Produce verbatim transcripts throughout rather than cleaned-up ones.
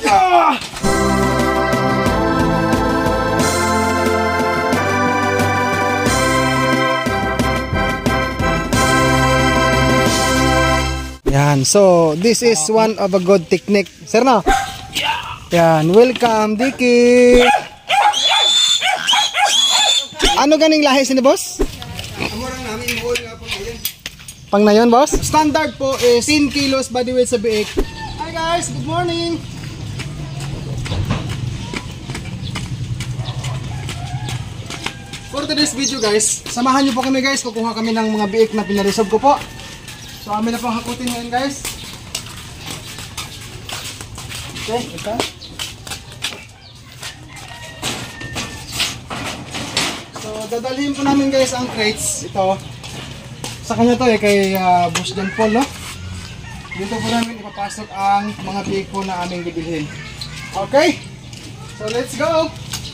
Ah! Yan. So, this is one of a good technique. Sir na? Yan. Welcome, Dicky. Ano ganing lahi sini, boss? Pang na yun, boss? Standard po is ten kilos body weight sa biik. Hi guys, good morning. For today's video guys, samahan nyo po kami guys. Kukuha kami ng mga biik na pinareserve ko po. So amin na pong hakutin ngayon guys. Okay, ito. So dadalhin po namin guys ang crates. Ito. Sa kanya to eh, kay uh, Boss John Paul, no? Dito po namin ipapasok ang mga biik po na aming bibilhin. Okay? So let's go!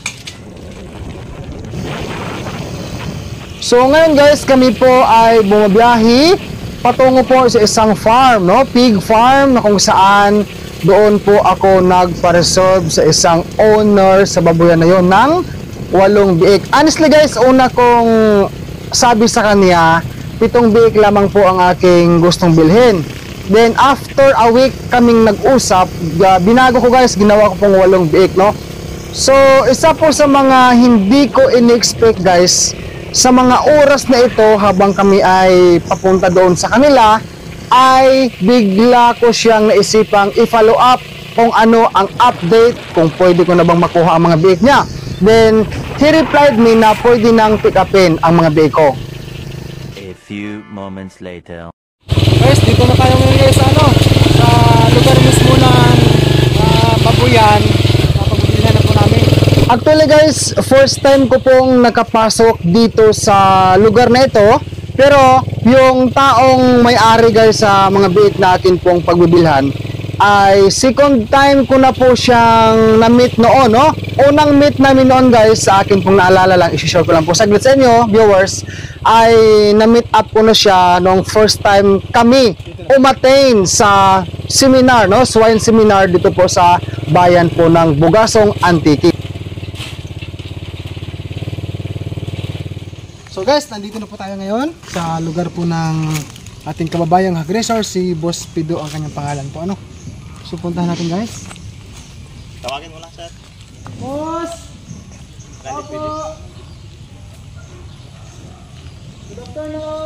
So ngayon guys, kami po ay bumabiyahe patungo po sa isang farm, no? Pig farm na kung saan doon po ako nagpa-reserve sa isang owner sa baboyan na yon ng walong biik. Honestly guys, una kong sabi sa kanya, pitong biik lamang po ang aking gustong bilhin. Then after a week kaming nag-usap, binago ko guys, ginawa ko pong walong biik, no? So isa po sa mga hindi ko in-expect guys, sa mga oras na ito habang kami ay papunta doon sa kanila, ay bigla ko siyang naisipang i-follow up kung ano ang update, kung pwede ko na bang makuha ang mga biik niya. Then he replied me na pwede nang pick upin ang mga biik ko. A few moments later. Guys, dito na tayo ngayon guys sa ano, sa lugar mismo ng uh, babuyan. Napagbibilhan na po namin. Actually guys, first time ko pong nakapasok dito sa lugar na ito. Pero yung taong may-ari guys sa mga biik natin pong pagbibilhan ay second time ko na po siyang na-meet noon, no? Unang meet namin noon guys, sa akin pong naalala lang, isi-share ko lang po saglit sa inyo, viewers, ay na-meet up ko na siya nung first time kami umatain sa seminar, no? Swine seminar dito po sa bayan po ng Bugasong, Antique. So guys, nandito na po tayo ngayon sa lugar po ng ating kababayang aggressor, si Boss Pido ang kanyang pangalan po, ano? So puntahan natin guys. Tawagin mo lang sir. Boss! Opo! Good afternoon!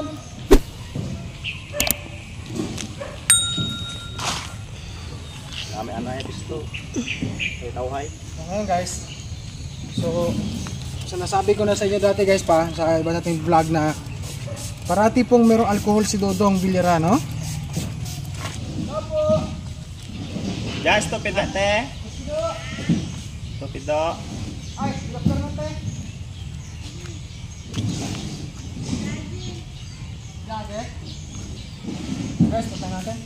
Kami ano ay pisto. Ay tawhay. So ngayon guys, so So nasabi ko na sa inyo dati guys pa sa iba nating vlog na parati pong merong alcohol si Dodong Villara, no? Opo. Ya, stupid te. Stupid do. Ay, doktor na te. Jage. Guys, punta natin.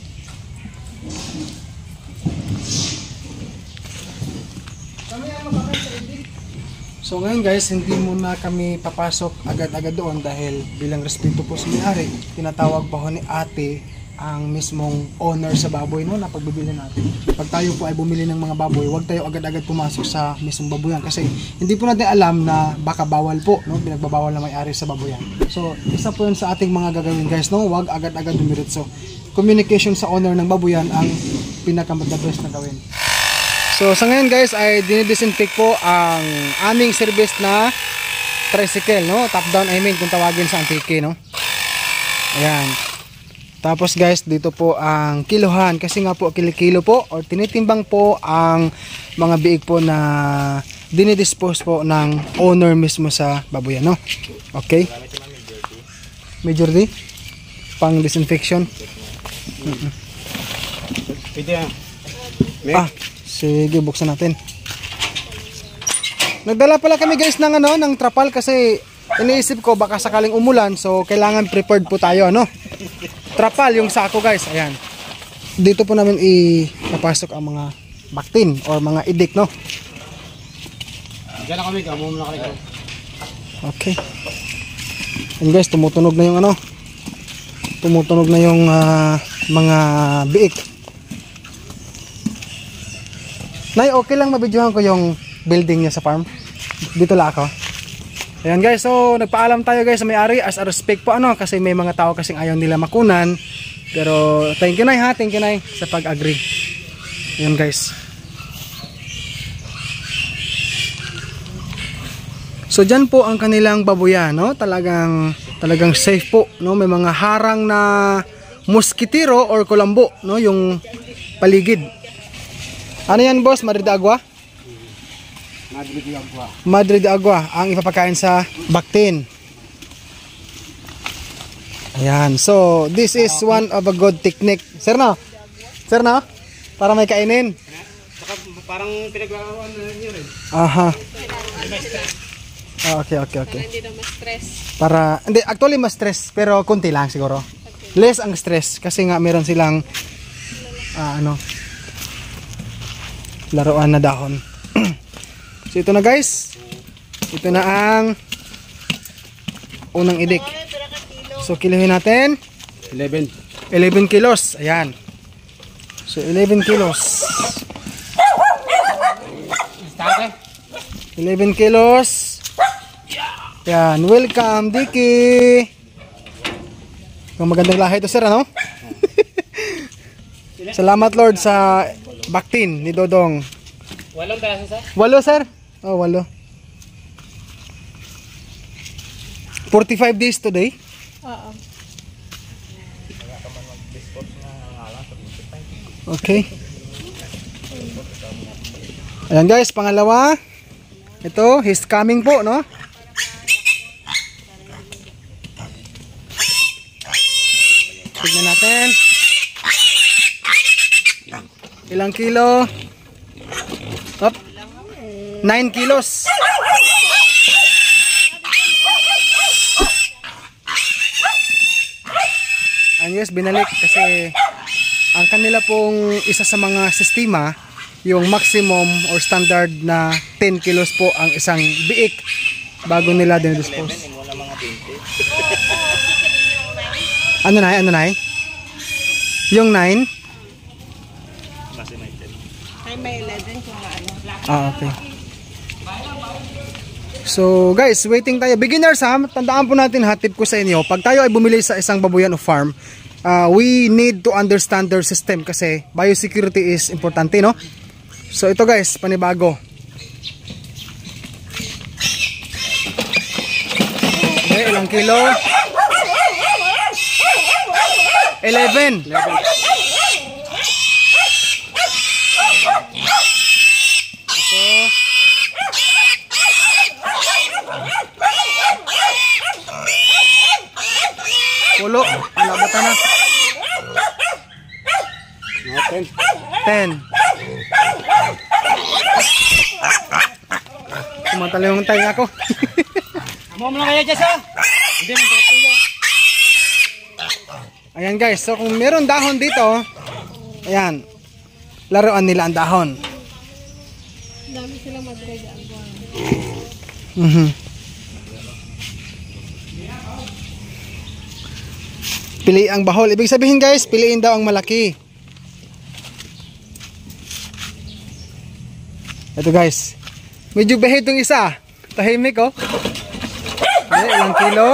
Kami ang makakas sa edit. So ngayon guys, hindi muna kami papasok agad-agad doon dahil bilang respeto po sa may-ari, tinatawag pa ho ni ate ang mismong owner sa baboy, no, na pagbibili natin. Pag tayo po ay bumili ng mga baboy, huwag tayo agad-agad pumasok sa mismong baboyan kasi hindi po natin alam na baka bawal po, no, pinagbabawal na may-ari sa baboyan. So isa po yun sa ating mga gagawin guys, no, huwag agad-agad dumiretso. Communication sa owner ng baboyan ang pinaka-the best na gawin. So sa ngayon guys ay dinidisinfect po ang aming service na tricycle, no? Top down I mean kung tawagin sa Antique, no? Ayan. Tapos guys, dito po ang kilohan kasi nga po kilo-kilo po or tinitimbang po ang mga biik po na dinidispose po ng owner mismo sa baboyan, no? Okay? Major D? Pang disinfection? Mm-mm. Ah, sige, buksan natin. Nagdala pala kami guys ng ano, ng trapal kasi iniisip ko baka sakaling umulan, so kailangan prepared po tayo, ano? Trapal yung sako guys, ayan. Dito po namin ipapasok ang mga baktin or mga idik, no? Diyan na kami, kamo muna kami. Okay. And guys, tumutunog na yung ano, tumutunog na yung uh, mga biik. Nay, okay lang mabidyohan ko yung building niya sa farm. Dito lang ako. Ayan guys, so nagpaalam tayo guys sa may-ari as a respect po ano kasi may mga tao kasing ayaw nila makunan. Pero thank you Nay ha, thank you Nay sa pag-agree. Ayan guys. So dyan po ang kanilang babuyan, no? Talagang talagang safe po, no? May mga harang na mosquitero or kulambo, no? Yung paligid. Ano yan, boss? Madre de Agua? Madre de Agua. Madre de Agua ang ipapakain sa baktin. Ayan. So, this is one of a good technique. Sir, no? Sir, no? Para may kainin. Saka parang pinaglaruan na niyo rin. Aha. Ah, okay, okay, okay. Para hindi na ma-stress. Para, hindi, actually mas stress, pero konti lang siguro. Less ang stress, kasi nga meron silang, ah, ano, laruan na dahon. So ito na guys, ito na ang unang idik. So kiluhin natin, eleven. eleven kilos, ayan. So eleven kilos. Start eleven kilos. Yan, welcome Dicky. Kung magandang lahi ito sir, ano? Salamat Lord sa baktin ni Dodong. Walong peraso sir? Walo sir? Oh, walo. forty-five days today. Oo. Okay. Ayan guys, pangalawa. Ito, he's coming po, no? Tignan natin. Ilang kilo? Up. nine kilos. Ayan guys, binalik kasi ang kanila pong isa sa mga sistema, yung maximum or standard na ten kilos po ang isang biik bago nila din-dispose. Ano na, ano na? Yung nine? Ay, may eleven kung ano. Ah, okay. So guys, waiting tayo. Beginners ha, tandaan po natin ha, tip ko sa inyo. Pag tayo ay bumili sa isang babuyan o farm, uh, we need to understand their system kasi biosecurity is importante, no? So ito guys, panibago. Okay, ilang kilo? eleven. eleven. Ito. Pulo. Wala ba na? ten. ten. Tumatalo yung tayo ako. Amo mo lang kaya dyan sir? Hindi mo patuloy. Ayan guys, so kung meron dahon dito, ayan, laruan nila ang dahon. Dami silang Madre de Agua. Mhm. Pili ang bahol. Ibig sabihin guys, piliin daw ang malaki. Ito guys. Medyo bahid itong isa. Tahimik oh. Okay, ilang kilo?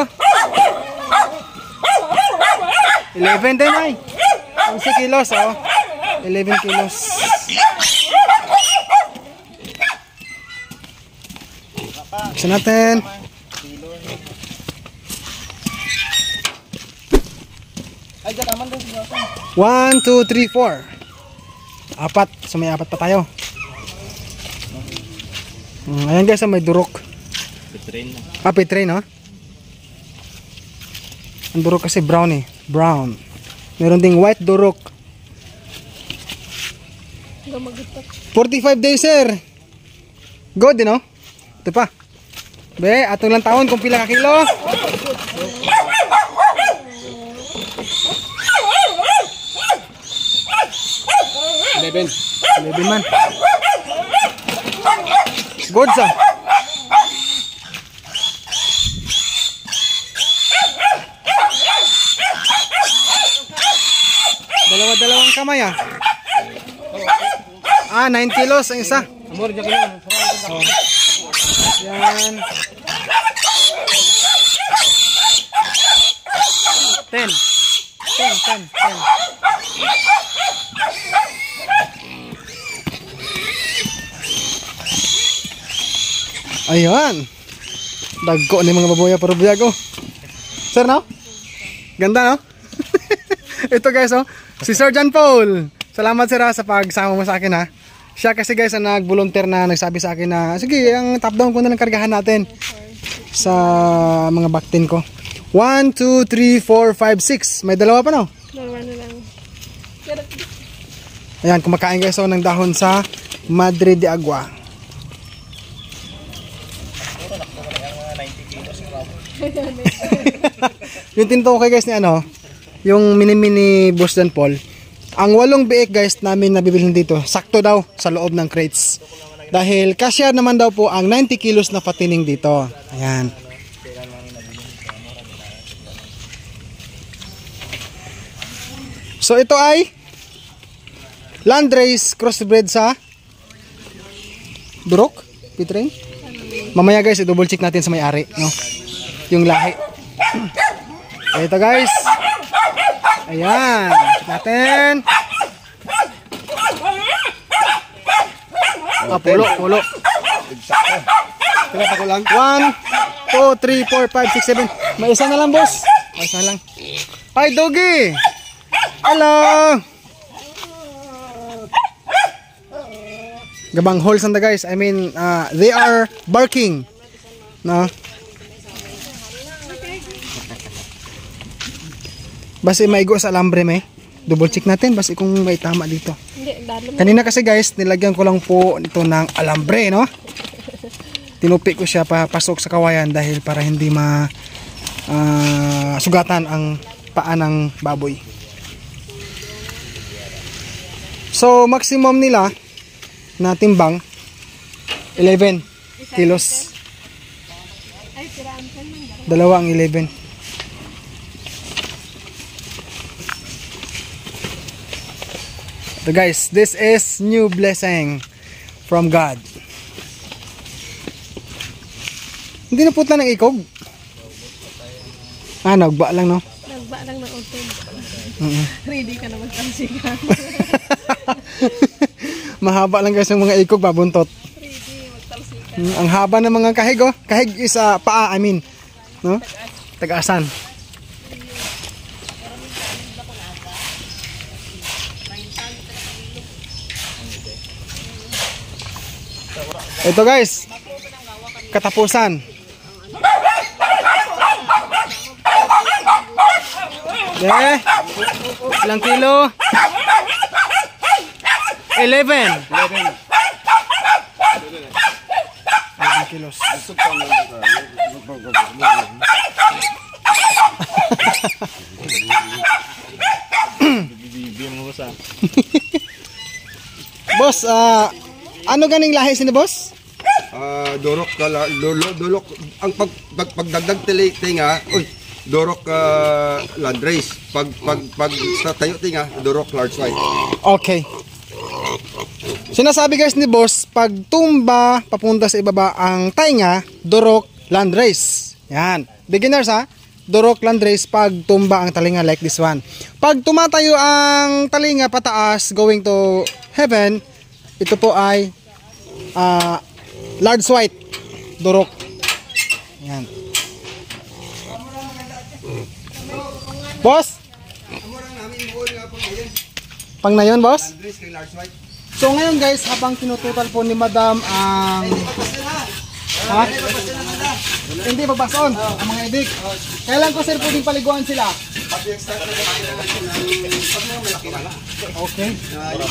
eleven din ay. eleven kilos oh. eleven kilos. Isa natin. one, two, three, four. Apat. So may apat pa tayo. Hmm, ayan guys, may durok. Pitrain na. Ah, pitrain, no? Ang durok kasi brown eh. Brown. Meron ding white durok. Gamagutot. forty-five days, sir. Good, no? Ito pa. Be, atong lang taon kung pila ka kilo. eleven. eleven man. Good, sir. Dalawa-dalawang kamay ah. Ah, nine kilos ang isa. Amor, dyan kayo. Oh. Yan. ten. ten, ten, ten. Ayan. Dagko ni mga baboya para biyago. Sir, no? Ganda, no? Ito guys, oh. Si Sir John Paul. Salamat sir ha, sa pagsama mo sa akin ha. Siya kasi guys ang nag-volunteer na nagsabi sa akin na sige, ang top down ko na lang kargahan natin sa mga baktin ko. one, two, three, four, five, six. May dalawa pa, no? Dalawa na lang. Ayan, kumakain guys oh, ng dahon sa Madre de Agua. Yung tinto ko guys ni ano, yung mini-mini Boss Dan Paul. Ang walong biik guys namin nabibilhin dito, sakto daw sa loob ng crates. Dahil kasya naman daw po ang ninety kilos na patining dito. Ayan. So ito ay Landrace crossbred sa Durok, Pitrain. Mamaya guys, i-double check natin sa may-ari, no? Yung lahi. Ito guys. Ayan, check natin. Ah, pulo, pulo. Kaya ko lang. one, two, three, four, five, six, seven. May isa na lang, boss. May isa na lang. Hi, doggy. Hello. Gabang holes on the guys. I mean, uh, they are barking. No? Basi maigo sa alambre may. Double check natin basi kung may tama dito. Hindi, dalo mo. Kanina kasi guys, nilagyan ko lang po ito ng alambre, no? Tinupi ko siya papasok sa kawayan dahil para hindi ma uh, sugatan ang paa ng baboy. So maximum nila na timbang eleven kilos. Ay, tiraan ka lang. Dalawa ang eleven. So guys, this is new blessing from God. Hindi na putla ng ikog. Ah, nagba lang, no? Nagba lang ng utod. Mm-hmm. Ready ka na magtansikan. Mahaba lang guys yung mga ikog, babuntot. Ready, magtansikan. Mm, ang haba ng mga kahig, oh. Kahig is uh, paa, I mean. No? Tagaasan. Ito guys, katapusan. Okay. Ilang kilo? eleven. eleven kilos. Boss, uh, ano ganing lahi sini boss? Ah, dorok kala lolo dolok ang pag, pag pagdagdag tili tinga, oy, dorok uh, landrace. Pag pag pag sa tayo tinga, dorok large white. Okay. Sinasabi guys ni boss, pag tumba papunta sa ibaba ang tainga, dorok landrace. Yan. Beginners ha. Dorok landrace pag tumba ang talinga like this one. Pag tumatayo ang talinga pataas going to heaven, ito po ay uh, large white dorok. Yan. Boss? Pang na yun, boss? So ngayon guys, habang tinututal po ni madam ang ha? Hindi babason ang mga edik. Kailan ko sir pwedeng paliguan sila? Okay.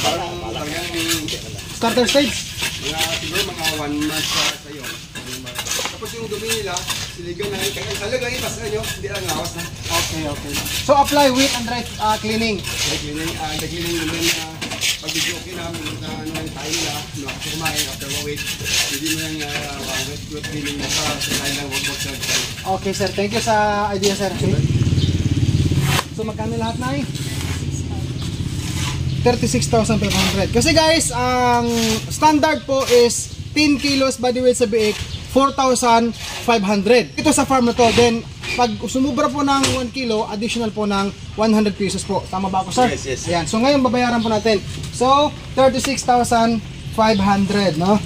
Starter stage? Mga siguro mga one month sa sayo. Tapos yung dumi nila, siligan na kaya talaga ipas na nyo, hindi lang ngawas na. Okay, okay. So apply wet and dry uh, cleaning. Like cleaning, ah, uh, cleaning naman na pag-video okay namin na ano yung tayo nila, no, kasi kumain after one week, hindi mo yung uh, wet, wet cleaning na sa tayo lang wag wag sa Okay sir, thank you sa idea sir. Okay. So magkano lahat na eh? thirty-six thousand five hundred. Kasi guys, ang standard po is ten kilos body weight sa biik, four thousand five hundred. Ito sa farm na to. Then, pag sumubra po ng one kilo, additional po ng one hundred pesos po. Tama ba ako, sir? Yes, yes. Ayan. So, ngayon babayaran po natin. So, thirty-six thousand five hundred, no?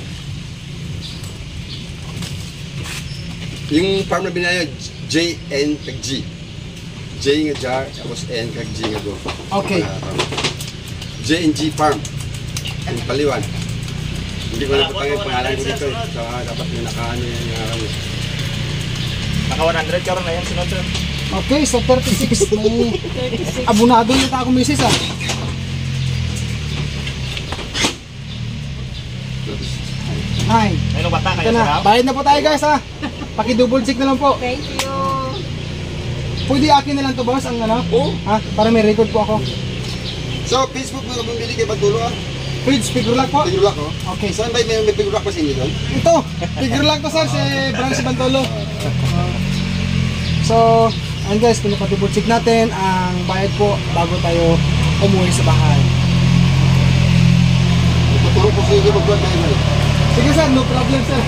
Yung farm na binayad, J N kag G. J nga jar, tapos N kag G nga go. Okay. Uh, J N G Farm. Ang Paliwan. Hindi ko na patangin pangalan ko dito. So, dapat may nakaano yung araw. Naka one hundred karon na yan sunod sir. Okay, so thirty-six. May abunado yung ako misis, ah. Nine. Ayun ang bata Ito kayo na. sir. Bayad na po tayo, guys, ha. Paki-double check na lang po. Thank you. Pwede akin na lang to, boss, ang ano? Oo. Ha? Para may record po ako. So, Facebook mo na bumili kay Pagdulo ah. Page, figure lock po. Figure lock oh. Okay. Saan ba may, may figure lock pa sa inyo doon? Ito, figure lock to, sir, si Branch Bantolo. So, ayun guys, pinapatibot check natin ang bayad po bago tayo umuwi sa bahay. Tutulong ko sa inyo mag-vlog na yun. Sige sir, no problem sir.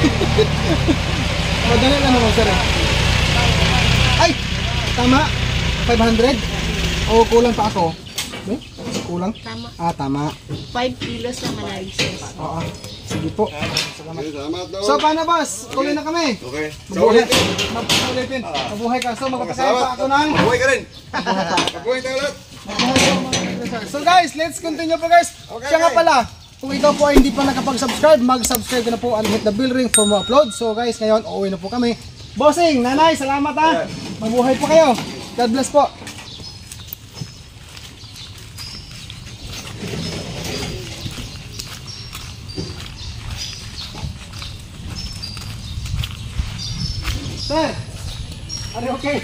Madali lang naman sir. Ay! Tama! five hundred? O kulang pa ako? Eh? Kulang? Tama. Ah, tama. five kilos na analysis. Oo. Sige po. Salamat. Salamat daw. So, paano boss? Kulit na kami. Okay. So, Mabuhay. ulitin. Mabuhay. Mabuhay ka. So, magpapakain Salamat. pa ako ng... Mabuhay ka rin. Mabuhay tayo ulit. So guys, let's continue po guys. Okay, Siya nga okay. pala, kung ikaw po ay hindi pa nakapag-subscribe, mag-subscribe ka na po and hit the bell ring for more upload. So guys, ngayon, uuwi na po kami. Bossing, nanay, salamat ha. Mabuhay po kayo. God bless po. Sir, are you okay?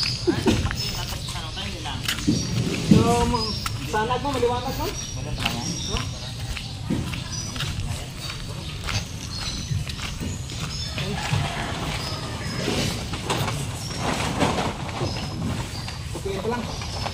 So, sanag mo, maliwanag mo? Okay, ito lang.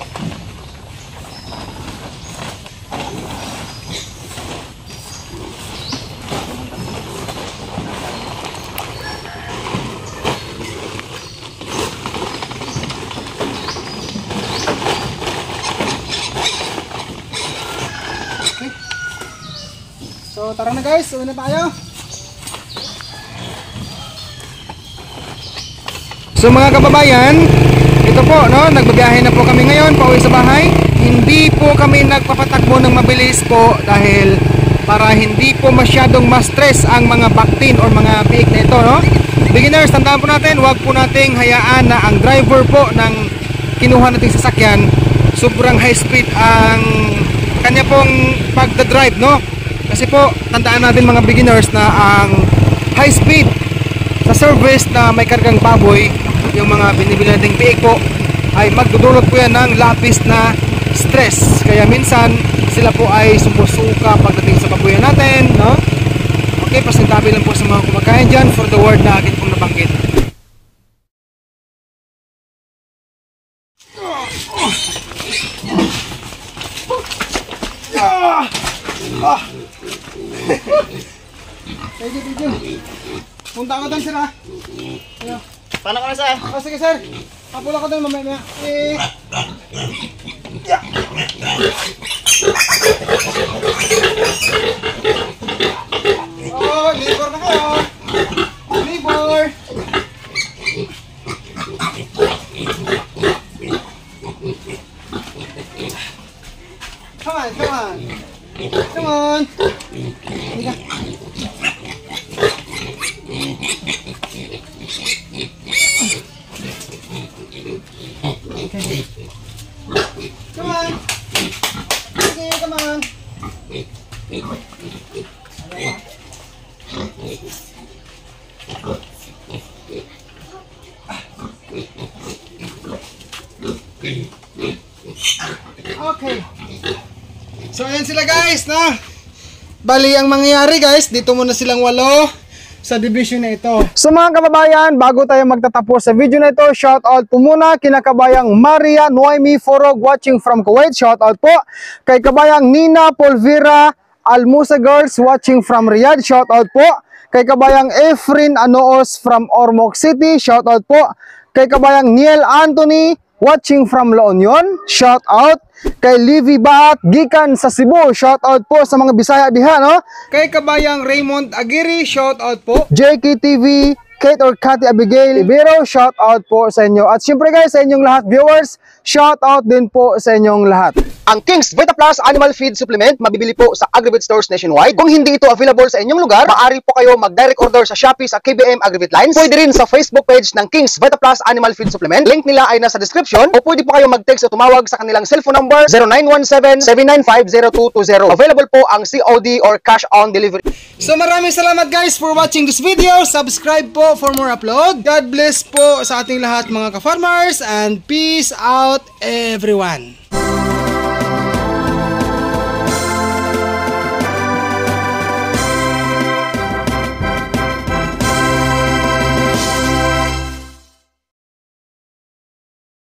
So tara na guys, uwi na tayo. So mga kababayan, ito po no, nagbabiyahe na po kami ngayon pauwi sa bahay. Hindi po kami nagpapatakbo ng mabilis po dahil para hindi po masyadong ma-stress ang mga baktin or mga biik na ito no. Beginners, tandaan po natin, huwag po nating hayaan na ang driver po ng kinuha nating sasakyan sobrang high speed ang kanya pong pagdadrive no. Kasi po, tandaan natin mga beginners na ang high speed sa service na may kargang baboy, yung mga binibili nating biik po, ay magdudulot po yan ng labis na stress. Kaya minsan, sila po ay sumusuka pagdating sa baboyan natin, no? Okay, pasintabi lang po sa mga kumakain dyan for the word na akin pong nabanggit. Ah! Ah! Thank you, thank you. Punta ako doon, sir, ha? Ayo. Paano ka na sir? Oh, sige, sir. Kapula ko doon mamaya. Eh. Yeah. Oh, libor na kayo. Libor. Come on, come on. Come on. Halika. Okay. Come on. Okay, come on. Okay. So ayan sila guys na. Bali ang mangyayari guys, dito muna silang walo. sa division na ito. So mga kababayan, bago tayo magtatapos sa video na ito, shout out po muna kina kabayang Maria Noemi Forog watching from Kuwait. Shout out po kay kabayang Nina Polvira Almusa Girls watching from Riyadh. Shout out po kay kabayang Efrin Anoos from Ormoc City. Shout out po kay kabayang Niel Anthony watching from La Union. Shout out kay Livy Bahat gikan sa Cebu. Shout out po sa mga Bisaya diha, no? Kay kabayang Raymond Aguirre, shout out po. J K T V, Kate or Cathy Abigail Ibero, shout out po sa inyo. At syempre guys, sa inyong lahat viewers, shout out din po sa inyong lahat. Ang King's Vita Plus Animal Feed Supplement mabibili po sa Agrivit stores nationwide. Kung hindi ito available sa inyong lugar, maaari po kayo mag-direct order sa Shopee sa K B M Agrivit Lines. Pwede rin sa Facebook page ng King's Vita Plus Animal Feed Supplement. Link nila ay nasa description. O pwede po kayo mag-text o tumawag sa kanilang cellphone number zero nine one seven, seven nine five, zero two two zero. Available po ang C O D or cash on delivery. So maraming salamat guys for watching this video. Subscribe po for more upload. God bless po sa ating lahat mga ka-farmers and peace out everyone.